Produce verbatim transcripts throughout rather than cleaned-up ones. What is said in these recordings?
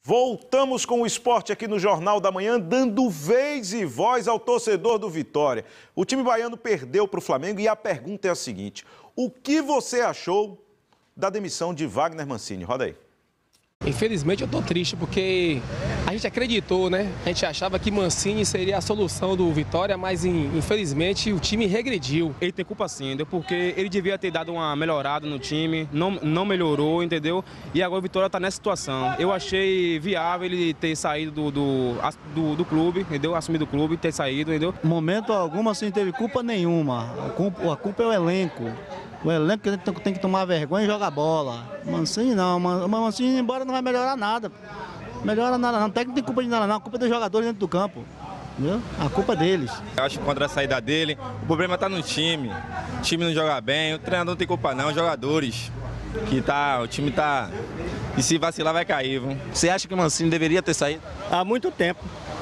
Voltamos com o esporte aqui no Jornal da Manhã, dando vez e voz ao torcedor do Vitória. O time baiano perdeu para o Flamengo e a pergunta é a seguinte: o que você achou da demissão de Wagner Mancini? Roda aí. Infelizmente eu tô triste porque a gente acreditou, né? A gente achava que Mancini seria a solução do Vitória, mas infelizmente o time regrediu. Ele tem culpa sim, entendeu? Porque ele devia ter dado uma melhorada no time, não, não melhorou, entendeu? E agora o Vitória tá nessa situação. Eu achei viável ele ter saído do, do, do, do clube, entendeu? Assumido o clube, ter saído, entendeu? Momento algum assim, não teve culpa nenhuma. A culpa, a culpa é o elenco. O elenco que tem que tomar vergonha e jogar bola. Mancini não, Mancini embora não vai melhorar nada. Melhora nada não, o técnico não tem culpa de nada não, a culpa é dos jogadores dentro do campo. Entendeu? A culpa é deles. Eu acho que contra a saída dele, o problema está no time. O time não joga bem, o treinador não tem culpa não, os jogadores. Que tá, o time tá... E se vacilar vai cair, viu? Você acha que o Mancini deveria ter saído? Há muito tempo.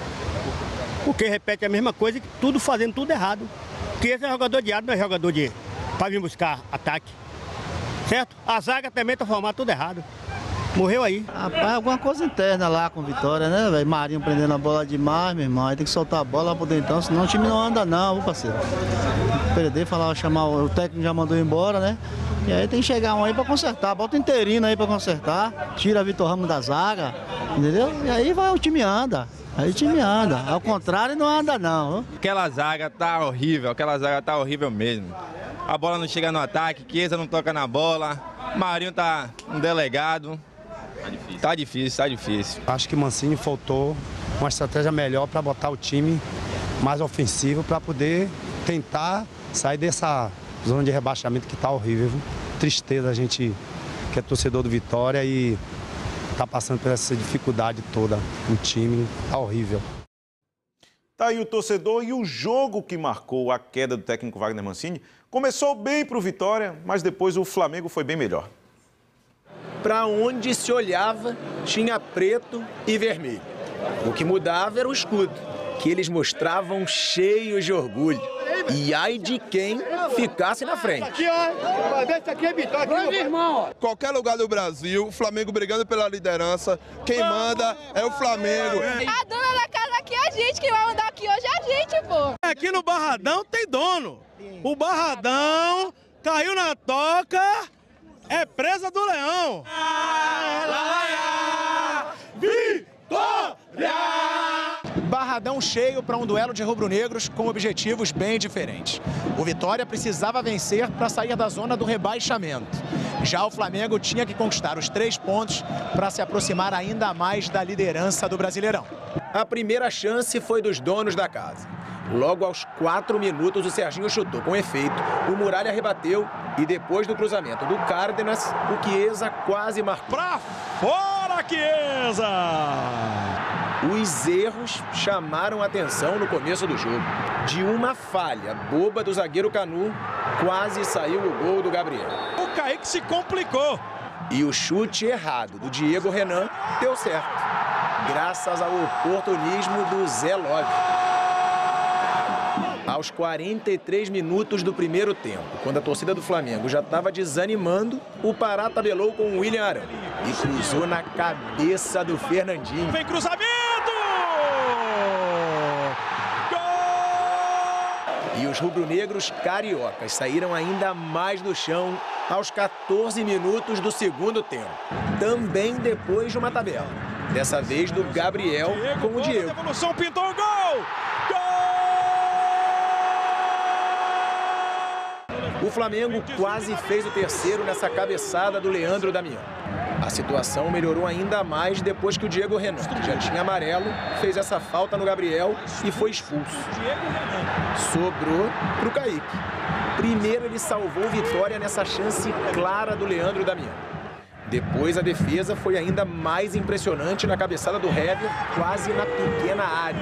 Porque repete a mesma coisa, tudo fazendo tudo errado. Porque esse é jogador de área, não é jogador de... para vir buscar ataque, certo? A zaga também está formada tudo errado. Morreu aí. Rapaz, alguma coisa interna lá com Vitória, né, velho? Marinho prendendo a bola demais, meu irmão. Aí tem que soltar a bola por dentro, então, senão o time não anda não, viu, parceiro? Perder, falar, chamar o técnico já mandou embora, né? E aí tem que chegar um aí para consertar, bota o interino aí para consertar, tira Vitor Ramos da zaga, entendeu? E aí vai, o time anda. Aí o time anda, ao contrário não anda não. Viu? Aquela zaga tá horrível, aquela zaga tá horrível mesmo. A bola não chega no ataque, Chiesa não toca na bola, Marinho tá um delegado. Tá difícil. Tá difícil, tá difícil. Acho que Mancini faltou uma estratégia melhor para botar o time mais ofensivo para poder tentar sair dessa zona de rebaixamento que tá horrível. Tristeza a gente que é torcedor do Vitória e tá passando por essa dificuldade toda. O time tá horrível. Tá aí o torcedor e o jogo que marcou a queda do técnico Wagner Mancini começou bem para o Vitória, mas depois o Flamengo foi bem melhor. Para onde se olhava, tinha preto e vermelho. O que mudava era o escudo, que eles mostravam cheios de orgulho. E ai de quem ficasse na frente. Aqui, ó, esse aqui é Vitória, aqui, irmão. Qualquer lugar do Brasil, o Flamengo brigando pela liderança, quem manda é o Flamengo. A dona da casa aqui é a gente, quem vai mandar aqui hoje é a gente, pô. Aqui no Barradão tem dono. O Barradão caiu na toca, é presa do leão. Vitória! Barradão cheio para um duelo de rubro-negros com objetivos bem diferentes. O Vitória precisava vencer para sair da zona do rebaixamento. Já o Flamengo tinha que conquistar os três pontos para se aproximar ainda mais da liderança do Brasileirão. A primeira chance foi dos donos da casa. Logo aos quatro minutos, o Serginho chutou com efeito, o Muralha rebateu e depois do cruzamento do Cárdenas, o Chiesa quase marcou. Pra fora, Chiesa! Os erros chamaram atenção no começo do jogo. De uma falha boba do zagueiro Canu, quase saiu o gol do Gabriel. O Kaique se complicou. E o chute errado do Diego Renan deu certo, graças ao oportunismo do Zé Love. Aos quarenta e três minutos do primeiro tempo, quando a torcida do Flamengo já estava desanimando, o Pará tabelou com o William Arão e cruzou na cabeça do Fernandinho. Vem cruzamento! Gol! E os rubro-negros cariocas saíram ainda mais do chão aos quatorze minutos do segundo tempo, também depois de uma tabela. Dessa vez do Gabriel com o Diego. A devolução pintou o gol! O Flamengo quase fez o terceiro nessa cabeçada do Leandro Damião. A situação melhorou ainda mais depois que o Diego Renan, que já tinha amarelo, fez essa falta no Gabriel e foi expulso. Sobrou para o Kaique. Primeiro ele salvou o Vitória nessa chance clara do Leandro Damião. Depois a defesa foi ainda mais impressionante na cabeçada do Hever, quase na pequena área.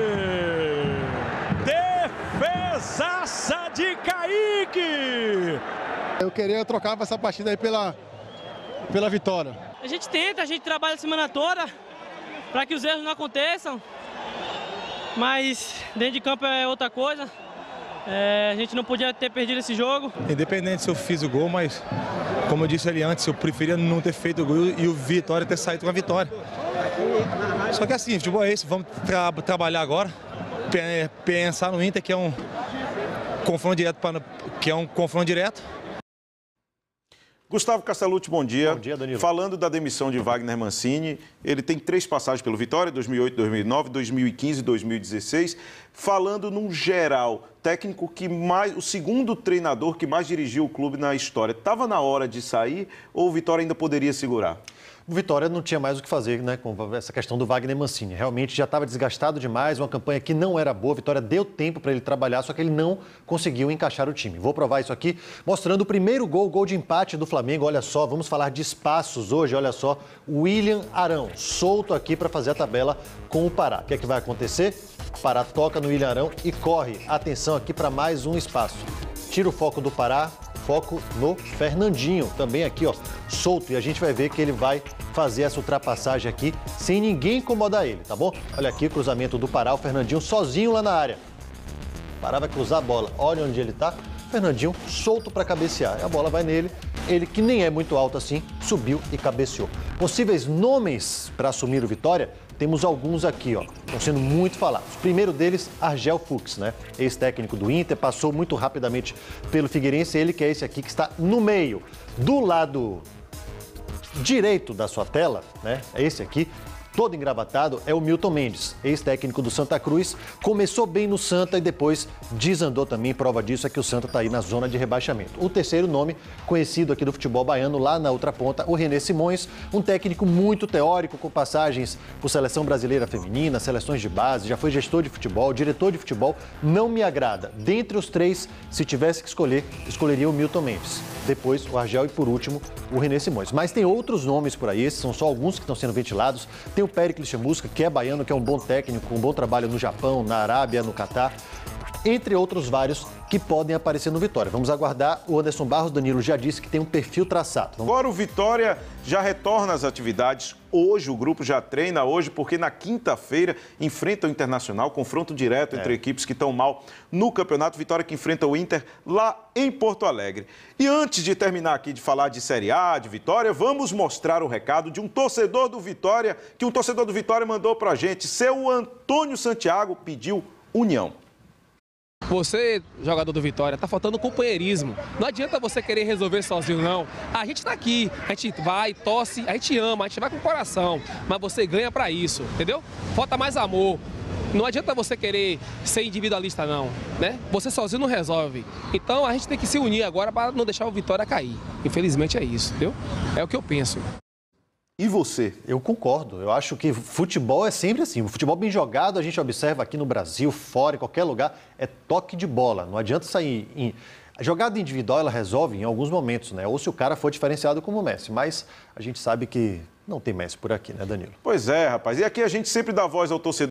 Defesaça de Kaique! Eu queria trocar essa partida aí pela, pela vitória. A gente tenta, a gente trabalha a semana toda para que os erros não aconteçam, mas dentro de campo é outra coisa. É, a gente não podia ter perdido esse jogo. Independente se eu fiz o gol, mas Como eu disse ali antes, eu preferia não ter feito o gol e o Vitória ter saído com a vitória. Só que assim, futebol é isso, vamos tra trabalhar agora, pensar no Inter, que é um confronto direto, pra, que é um confronto direto. Gustavo Castellucci, bom dia. Bom dia, Danilo. Falando da demissão de Wagner Mancini, ele tem três passagens pelo Vitória, dois mil e oito, dois mil e nove, dois mil e quinze e dois mil e dezesseis. Falando num geral, técnico que mais, o segundo treinador que mais dirigiu o clube na história. Estava na hora de sair ou o Vitória ainda poderia segurar? O Vitória não tinha mais o que fazer, né, com essa questão do Wagner Mancini. Realmente já estava desgastado demais, uma campanha que não era boa. A Vitória deu tempo para ele trabalhar, só que ele não conseguiu encaixar o time. Vou provar isso aqui, mostrando o primeiro gol, gol de empate do Flamengo. Olha só, vamos falar de espaços hoje. Olha só, William Arão, solto aqui para fazer a tabela com o Pará. O que é que vai acontecer? O Pará toca no William Arão e corre. Atenção aqui para mais um espaço. Tira o foco do Pará. Foco no Fernandinho, também aqui, ó, solto. E a gente vai ver que ele vai fazer essa ultrapassagem aqui sem ninguém incomodar ele, tá bom? Olha aqui, cruzamento do Pará, o Fernandinho sozinho lá na área. O Pará vai cruzar a bola, olha onde ele tá. Fernandinho solto para cabecear. A bola vai nele, ele que nem é muito alto assim, subiu e cabeceou. Possíveis nomes para assumir o Vitória, temos alguns aqui, ó, estão sendo muito falados. O primeiro deles, Argel Fuchs, né? Ex-técnico do Inter, passou muito rapidamente pelo Figueirense, ele que é esse aqui que está no meio. Do lado direito da sua tela, né? É esse aqui. Todo engravatado é o Milton Mendes, ex-técnico do Santa Cruz. Começou bem no Santa e depois desandou também. Prova disso é que o Santa está aí na zona de rebaixamento. O terceiro nome, conhecido aqui do futebol baiano, lá na outra ponta, o René Simões. Um técnico muito teórico, com passagens por seleção brasileira feminina, seleções de base, já foi gestor de futebol, diretor de futebol. Não me agrada. Dentre os três, se tivesse que escolher, escolheria o Milton Mendes. Depois o Argel e, por último, o René Simões. Mas tem outros nomes por aí, esses são só alguns que estão sendo ventilados. Tem o Péricles Chamusca, que é baiano, que é um bom técnico, com um bom trabalho no Japão, na Arábia, no Catar, entre outros vários que podem aparecer no Vitória. Vamos aguardar. O Anderson Barros, Danilo, já disse que tem um perfil traçado. Vamos... Agora o Vitória já retorna às atividades. Hoje o grupo já treina, hoje, porque na quinta-feira enfrenta o Internacional, confronto direto entre é. equipes que estão mal no campeonato. Vitória que enfrenta o Inter lá em Porto Alegre. E antes de terminar aqui de falar de Série A, de Vitória, vamos mostrar o recado de um torcedor do Vitória, que um torcedor do Vitória mandou pra gente. Seu Antônio Santiago pediu união. Você, jogador do Vitória, tá faltando companheirismo. Não adianta você querer resolver sozinho, não. A gente tá aqui, a gente vai, torce, a gente ama, a gente vai com o coração. Mas você ganha pra isso, entendeu? Falta mais amor. Não adianta você querer ser individualista, não, né? Você sozinho não resolve. Então a gente tem que se unir agora para não deixar o Vitória cair. Infelizmente é isso, entendeu? É o que eu penso. E você? Eu concordo. Eu acho que futebol é sempre assim. O futebol bem jogado, a gente observa aqui no Brasil, fora, em qualquer lugar, é toque de bola. Não adianta sair em... A jogada individual, ela resolve em alguns momentos, né? Ou se o cara for diferenciado como o Messi. Mas a gente sabe que não tem Messi por aqui, né, Danilo? Pois é, rapaz. E aqui a gente sempre dá voz ao torcedor.